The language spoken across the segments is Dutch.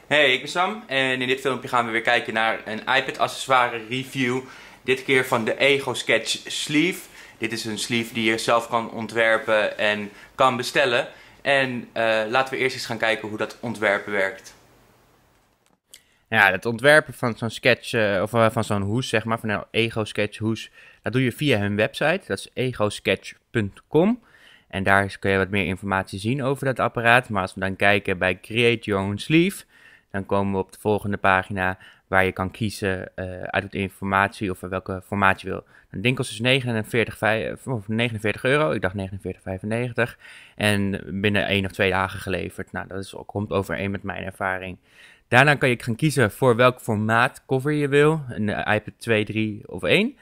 Hey, ik ben Sam en in dit filmpje gaan we weer kijken naar een iPad accessoire review. Dit keer van de Ego Sketch Sleeve. Dit is een sleeve die je zelf kan ontwerpen en kan bestellen. En laten we eerst eens gaan kijken hoe dat ontwerpen werkt. Ja, het ontwerpen van zo'n sketch, van zo'n hoes, zeg maar, van een Ego Sketch hoes, dat doe je via hun website. Dat is egosketch.com. En daar kun je wat meer informatie zien over dat apparaat. Maar als we dan kijken bij Create Your Own Sleeve, dan komen we op de volgende pagina waar je kan kiezen uit de informatie of welke formaat je wil. Het ding kost dus 49 euro, ik dacht 49,95. En binnen 1 of 2 dagen geleverd. Nou, dat komt overeen met mijn ervaring. Daarna kan je gaan kiezen voor welk formaat cover je wil. Een iPad 2, 3 of 1.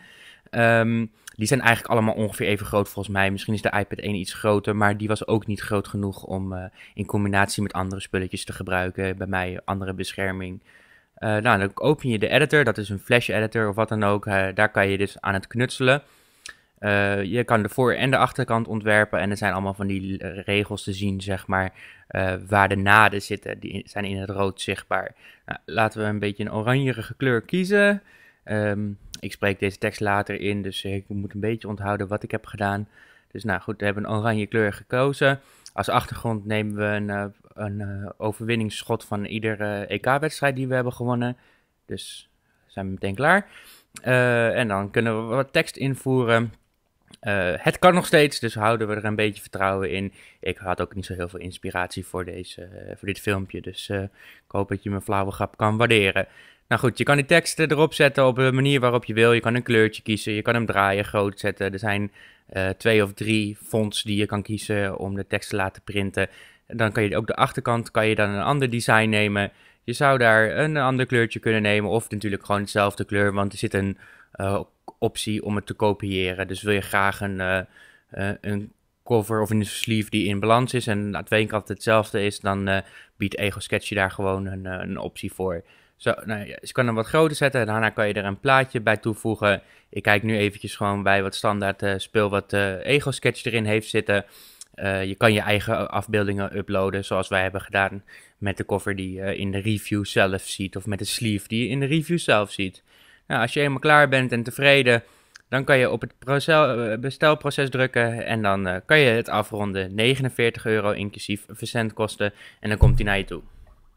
Die zijn eigenlijk allemaal ongeveer even groot volgens mij. Misschien is de iPad 1 iets groter, maar die was ook niet groot genoeg om in combinatie met andere spulletjes te gebruiken. Bij mij andere bescherming. Nou, dan open je de editor, dat is een Flash editor of wat dan ook. Daar kan je dus aan het knutselen. Je kan de voor- en de achterkant ontwerpen en er zijn allemaal van die regels te zien, zeg maar, waar de naden zitten. Die zijn in het rood zichtbaar. Nou, laten we een beetje een oranjerige kleur kiezen. Ik spreek deze tekst later in, dus ik moet een beetje onthouden wat ik heb gedaan. Dus nou goed, we hebben een oranje kleur gekozen. Als achtergrond nemen we een overwinningsschot van iedere EK-wedstrijd die we hebben gewonnen. Dus zijn we meteen klaar. En dan kunnen we wat tekst invoeren. Het kan nog steeds, dus houden we er een beetje vertrouwen in. Ik had ook niet zo heel veel inspiratie voor dit filmpje, dus ik hoop dat je mijn flauwe grap kan waarderen. Nou goed, je kan die tekst erop zetten op de manier waarop je wil. Je kan een kleurtje kiezen, je kan hem draaien, groot zetten. Er zijn 2 of 3 fonts die je kan kiezen om de tekst te laten printen. En dan kan je ook de achterkant kan je dan een ander design nemen. Je zou daar een ander kleurtje kunnen nemen of natuurlijk gewoon hetzelfde kleur, want er zit een optie om het te kopiëren. Dus wil je graag een cover of een sleeve die in balans is en aan twee kanten hetzelfde is, dan biedt Ego Sketch je daar gewoon een optie voor. Zo, nou, je kan hem wat groter zetten, daarna kan je er een plaatje bij toevoegen. Ik kijk nu eventjes gewoon bij wat standaard spul wat Ego Sketch erin heeft zitten. Je kan je eigen afbeeldingen uploaden, zoals wij hebben gedaan met de cover die je in de review zelf ziet, of met de sleeve die je in de review zelf ziet. Nou, als je helemaal klaar bent en tevreden, dan kan je op het bestelproces drukken en dan kan je het afronden. 49 euro inclusief verzendkosten en dan komt hij naar je toe.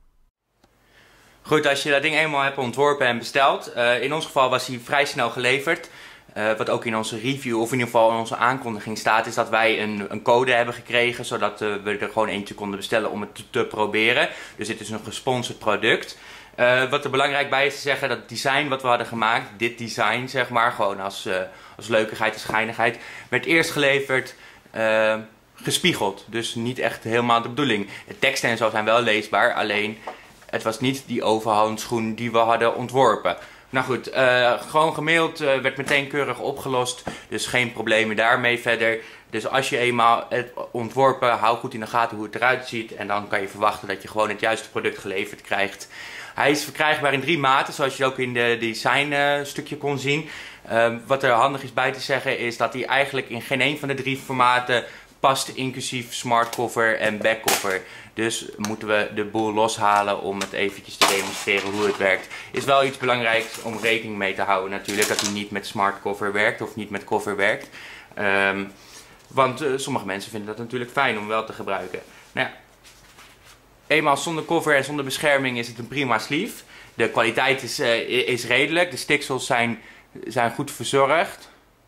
Goed, als je dat ding eenmaal hebt ontworpen en besteld, in ons geval was hij vrij snel geleverd. Wat ook in onze review, of in ieder geval in onze aankondiging staat, is dat wij een code hebben gekregen, zodat we er gewoon eentje konden bestellen om het te proberen. Dus dit is een gesponsord product. Wat er belangrijk bij is te zeggen, dat het design wat we hadden gemaakt, dit design zeg maar, gewoon als leukigheid, als schijnigheid, werd eerst geleverd gespiegeld. Dus niet echt helemaal de bedoeling. De teksten en zo zijn wel leesbaar, alleen het was niet die overhandschoen die we hadden ontworpen. Nou goed, gewoon gemaild, werd meteen keurig opgelost, dus geen problemen daarmee verder. Dus als je eenmaal het ontworpen, hou goed in de gaten hoe het eruit ziet en dan kan je verwachten dat je gewoon het juiste product geleverd krijgt. Hij is verkrijgbaar in 3 maten, zoals je ook in de design stukje kon zien. Wat er handig is bij te zeggen is dat hij eigenlijk in geen een van de 3 formaten past, inclusief smartcover en backcover. Dus moeten we de boel loshalen om het eventjes te demonstreren hoe het werkt. Is wel iets belangrijks om rekening mee te houden natuurlijk, dat hij niet met smartcover werkt of niet met cover werkt. Want sommige mensen vinden dat natuurlijk fijn om wel te gebruiken. Nou ja, eenmaal zonder cover en zonder bescherming is het een prima sleeve. De kwaliteit is redelijk, de stiksels zijn goed verzorgd.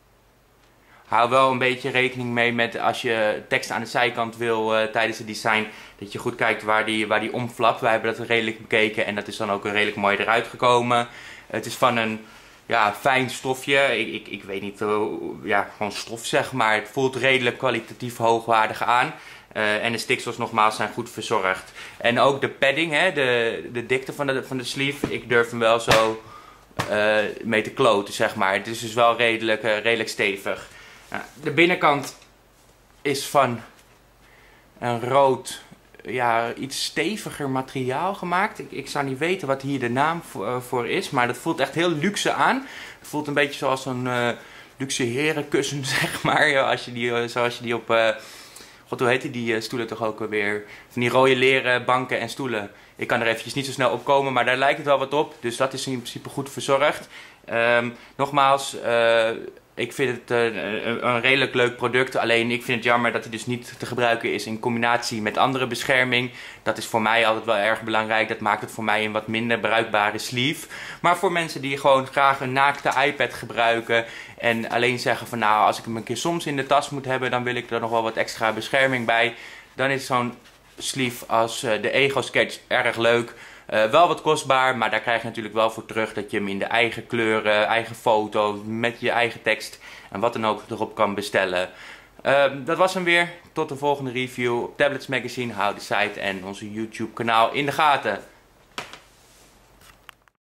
Hou wel een beetje rekening mee met als je tekst aan de zijkant wil tijdens het design, dat je goed kijkt waar die omflapt. Wij hebben dat redelijk bekeken en dat is dan ook redelijk mooi eruit gekomen. Het is van een fijn stofje, ik weet niet, gewoon stof zeg maar. Het voelt redelijk kwalitatief hoogwaardig aan. En de stiksels nogmaals zijn goed verzorgd. En ook de padding, de dikte van de sleeve, ik durf hem wel zo mee te kloten zeg maar. Het is dus wel redelijk stevig. De binnenkant is van een rood, iets steviger materiaal gemaakt. Ik zou niet weten wat hier de naam voor is, maar dat voelt echt heel luxe aan. Het voelt een beetje zoals een luxe herenkussen, zeg maar. Zoals je die op God, hoe heet die stoelen toch ook alweer? Van die rode leren banken en stoelen. Ik kan er eventjes niet zo snel op komen, maar daar lijkt het wel wat op. Dus dat is in principe goed verzorgd. Nogmaals, ik vind het een redelijk leuk product. Alleen ik vind het jammer dat hij dus niet te gebruiken is in combinatie met andere bescherming. Dat is voor mij altijd wel erg belangrijk. Dat maakt het voor mij een wat minder bruikbare sleeve. Maar voor mensen die gewoon graag een naakte iPad gebruiken en alleen zeggen van nou, als ik hem een keer soms in de tas moet hebben, dan wil ik er nog wel wat extra bescherming bij. Dan is zo'n sleeve als de Ego Sketch erg leuk. Wel wat kostbaar, maar daar krijg je natuurlijk wel voor terug dat je hem in de eigen kleuren, eigen foto, met je eigen tekst en wat dan ook erop kan bestellen. Dat was hem weer. Tot de volgende review op Tablets Magazine. Hou de site en onze YouTube kanaal in de gaten.